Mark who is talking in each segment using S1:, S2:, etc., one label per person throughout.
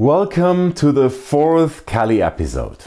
S1: Welcome to the fourth Kali episode.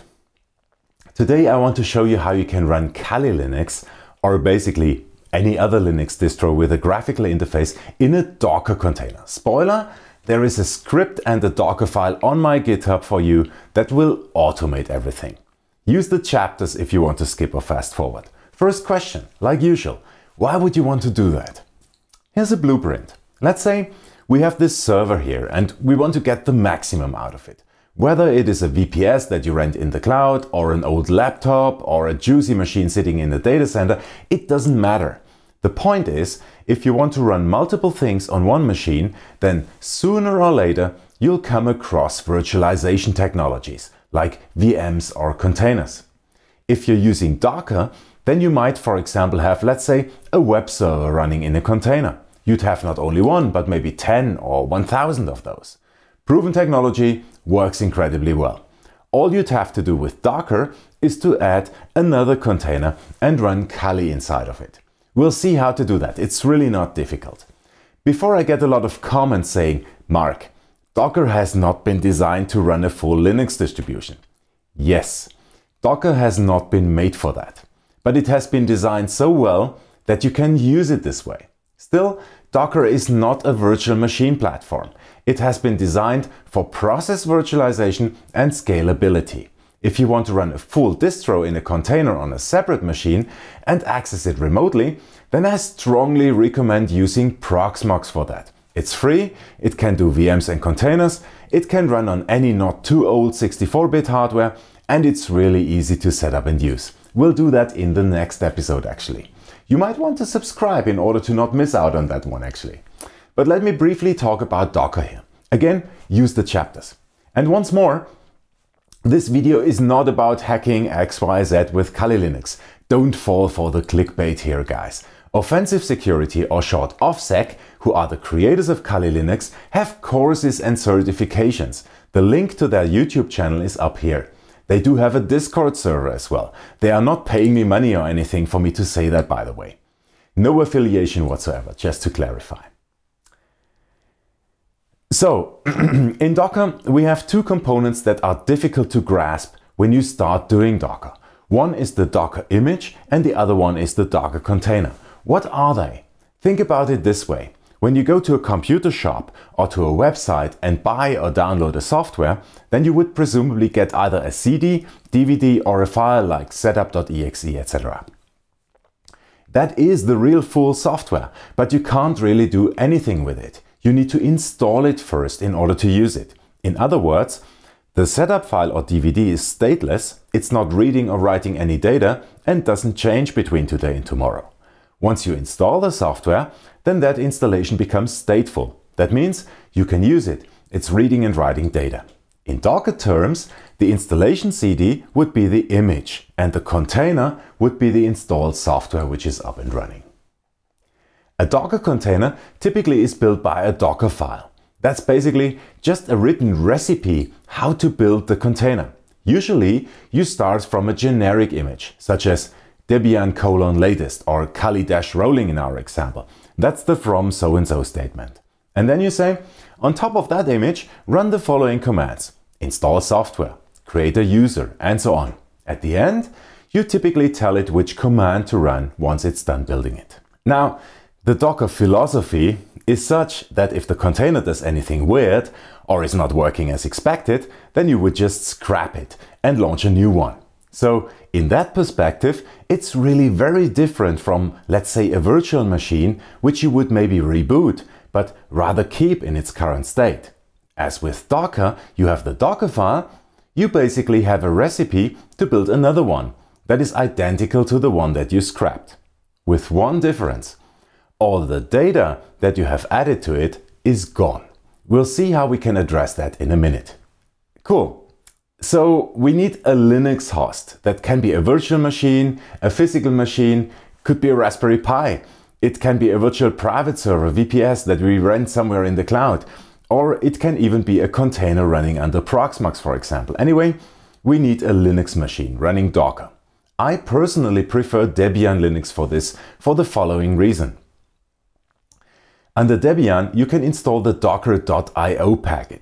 S1: Today I want to show you how you can run kalilinux, or basically any other Linux distro with a graphical interface, in a Docker container. Spoiler, there is a script and a Dockerfile on my GitHub for you that will automate everything. Use the chapters if you want to skip or fast forward. First question, like usual, why would you want to do that? Here's a blueprint. Let's say we have this server here and we want to get the maximum out of it. Whether it is a VPS that you rent in the cloud, or an old laptop, or a juicy machine sitting in a data center, it doesn't matter. The point is, if you want to run multiple things on one machine, then sooner or later you'll come across virtualization technologies like VMs or containers. If you're using Docker, then you might, for example, have, let's say, a web server running in a container. You'd have not only one, but maybe 10 or 1,000 of those. Proven technology, works incredibly well. All you'd have to do with Docker is to add another container and run Kali inside of it. We'll see how to do that. It's really not difficult. Before I get a lot of comments saying, Mark, Docker has not been designed to run a full Linux distribution. Yes, Docker has not been made for that, but it has been designed so well that you can use it this way. Still, Docker is not a virtual machine platform. It has been designed for process virtualization and scalability. If you want to run a full distro in a container on a separate machine and access it remotely, then I strongly recommend using Proxmox for that. It's free, it can do VMs and containers, it can run on any not too old 64-bit hardware, and it's really easy to set up and use. We'll do that in the next episode actually. You might want to subscribe in order to not miss out on that one actually. But let me briefly talk about Docker here. Again, use the chapters. And once more, this video is not about hacking XYZ with kalilinux. Don't fall for the clickbait here, guys. Offensive Security, or short OffSec, who are the creators of kalilinux, have courses and certifications. The link to their YouTube channel is up here. They do have a Discord server as well. They are not paying me money or anything for me to say that, by the way. No affiliation whatsoever, just to clarify. So, in Docker, we have two components that are difficult to grasp when you start doing Docker. One is the Docker image and the other one is the Docker container. What are they? Think about it this way. When you go to a computer shop or to a website and buy or download a software, then you would presumably get either a CD, DVD or a file like setup.exe, etc. That is the real full software, but you can't really do anything with it. You need to install it first in order to use it. In other words, the setup file or DVD is stateless, it's not reading or writing any data and doesn't change between today and tomorrow. Once you install the software, then that installation becomes stateful. That means you can use it. It's reading and writing data. In Docker terms, the installation CD would be the image and the container would be the installed software which is up and running. A Docker container typically is built by a Dockerfile. That's basically just a written recipe how to build the container. Usually you start from a generic image, such as Debian::latest or Kali-rolling in our example. That's the from so-and-so statement. And then you say, on top of that image, run the following commands. Install software, create a user, and so on. At the end, you typically tell it which command to run once it's done building it. Now, the Docker philosophy is such that if the container does anything weird or is not working as expected, then you would just scrap it and launch a new one. So in that perspective, it's really very different from, let's say, a virtual machine, which you would maybe reboot, but rather keep in its current state. As with Docker, you have the Dockerfile, you basically have a recipe to build another one that is identical to the one that you scrapped. With one difference. All the data that you have added to it is gone. We'll see how we can address that in a minute. Cool. So we need a Linux host. That can be a virtual machine, a physical machine, could be a Raspberry Pi. It can be a virtual private server, VPS, that we rent somewhere in the cloud. Or it can even be a container running under Proxmox, for example. Anyway, we need a Linux machine running Docker. I personally prefer Debian Linux for this, for the following reason. Under Debian, you can install the docker.io package.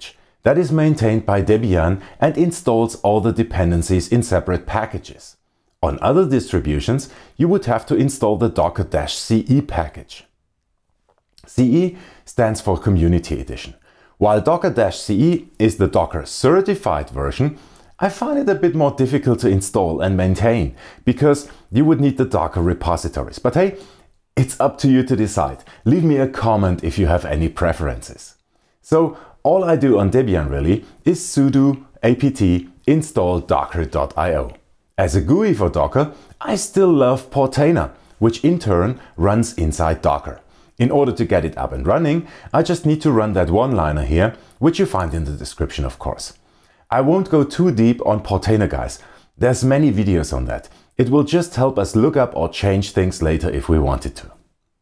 S1: that is maintained by Debian and installs all the dependencies in separate packages. On other distributions, you would have to install the docker-ce package. CE stands for Community Edition. While docker-ce is the Docker certified version, I find it a bit more difficult to install and maintain because you would need the Docker repositories. But hey, it's up to you to decide. Leave me a comment if you have any preferences. So all I do on Debian really is sudo apt install docker.io. As a GUI for Docker, I still love Portainer, which in turn runs inside Docker. In order to get it up and running, I just need to run that one-liner here, which you find in the description, of course. I won't go too deep on Portainer, guys. There's many videos on that. It will just help us look up or change things later if we wanted to.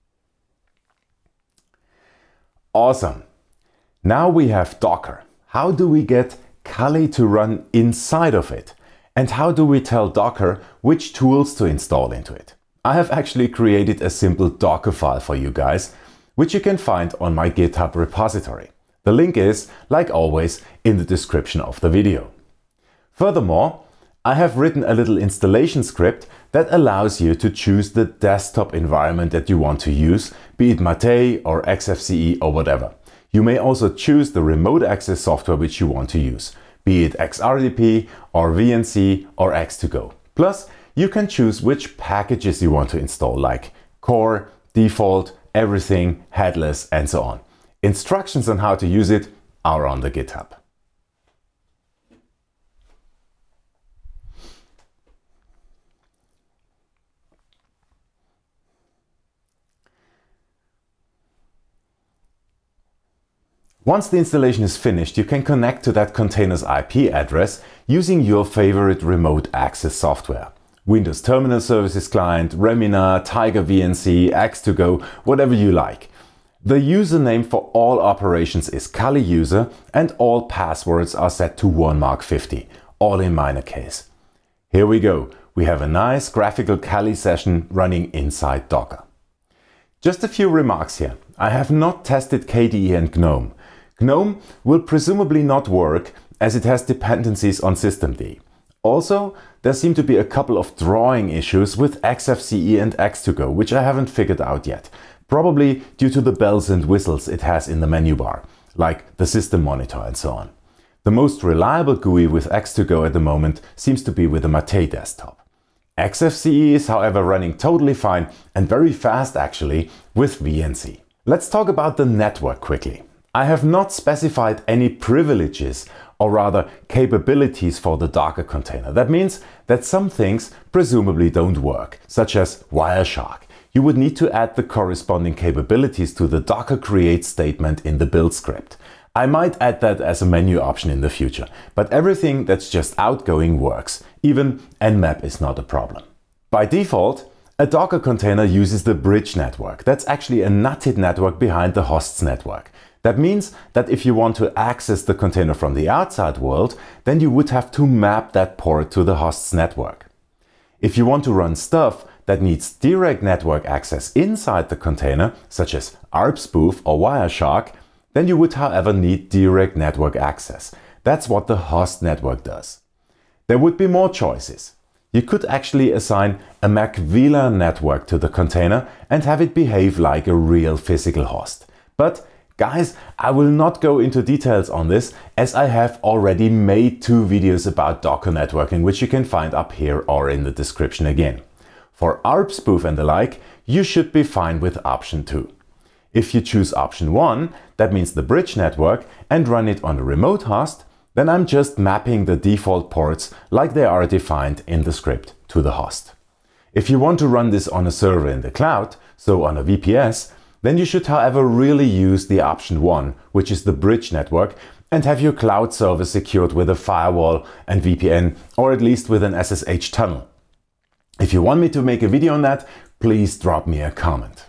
S1: Awesome. Now we have Docker. How do we get Kali to run inside of it? And how do we tell Docker which tools to install into it? I have actually created a simple Dockerfile for you guys, which you can find on my GitHub repository. The link is, like always, in the description of the video. Furthermore, I have written a little installation script that allows you to choose the desktop environment that you want to use, be it Mate or xfce or whatever. You may also choose the remote access software which you want to use, be it xrdp or VNC or x2go. Plus, you can choose which packages you want to install, like core, default, everything, headless, and so on. Instructions on how to use it are on the GitHub. Once the installation is finished, you can connect to that container's IP address using your favorite remote access software. Windows Terminal Services Client, Remina, Tiger VNC, x2go, whatever you like. The username for all operations is kaliuser and all passwords are set to 1mark50, all in minor case. Here we go. We have a nice graphical Kali session running inside Docker. Just a few remarks here. I have not tested KDE and GNOME. GNOME will presumably not work as it has dependencies on systemd. Also, there seem to be a couple of drawing issues with xfce and x2go, which I haven't figured out yet. Probably due to the bells and whistles it has in the menu bar, like the system monitor and so on. The most reliable GUI with x2go at the moment seems to be with the Mate desktop. xfce is however running totally fine and very fast actually with VNC. Let's talk about the network quickly. I have not specified any privileges or rather capabilities for the Docker container. That means that some things presumably don't work, such as Wireshark. You would need to add the corresponding capabilities to the Docker create statement in the build script. I might add that as a menu option in the future, but everything that's just outgoing works. Even nmap is not a problem. By default, a Docker container uses the bridge network. That's actually a NATed network behind the host's network. That means that if you want to access the container from the outside world, then you would have to map that port to the host's network. If you want to run stuff that needs direct network access inside the container, such as ARP-spoof or Wireshark, then you would however need direct network access. That's what the host network does. There would be more choices. You could actually assign a MAC VLAN network to the container and have it behave like a real physical host. But guys, I will not go into details on this as I have already made 2 videos about Docker networking, which you can find up here or in the description again. For ARP-spoof and the like, you should be fine with option 2. If you choose option 1, that means the bridge network, and run it on a remote host, then I'm just mapping the default ports like they are defined in the script to the host. If you want to run this on a server in the cloud, so on a VPS, then you should however really use the option 1, which is the bridge network, and have your cloud server secured with a firewall and VPN, or at least with an SSH tunnel. If you want me to make a video on that, please drop me a comment.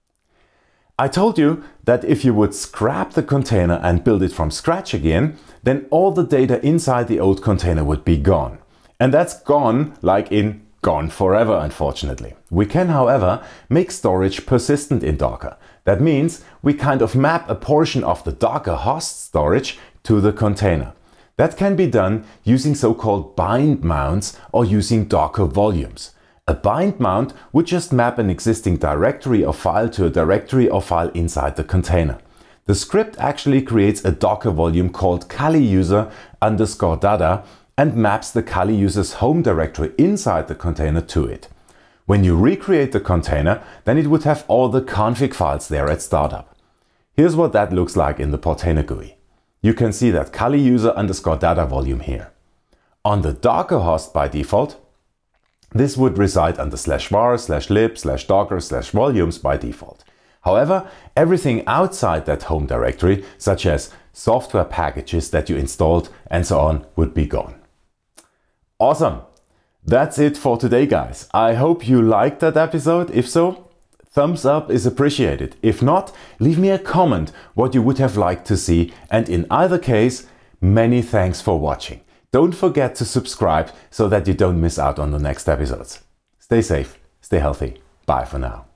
S1: I told you that if you would scrap the container and build it from scratch again, then all the data inside the old container would be gone. And that's gone like in gone forever, unfortunately. We can, however, make storage persistent in Docker. That means we kind of map a portion of the Docker host storage to the container. That can be done using so-called bind mounts or using Docker volumes. A bind mount would just map an existing directory or file to a directory or file inside the container. The script actually creates a Docker volume called kaliuser_data and maps the Kali user's home directory inside the container to it. When you recreate the container, then it would have all the config files there at startup. Here's what that looks like in the Portainer GUI. You can see that kaliuser_data volume here. On the Docker host by default, this would reside under /var/lib/docker/volumes by default. However, everything outside that home directory, such as software packages that you installed and so on, would be gone. Awesome! That's it for today, guys. I hope you liked that episode. If so, thumbs up is appreciated. If not, leave me a comment what you would have liked to see, and in either case, many thanks for watching. Don't forget to subscribe so that you don't miss out on the next episodes. Stay safe, stay healthy. Bye for now.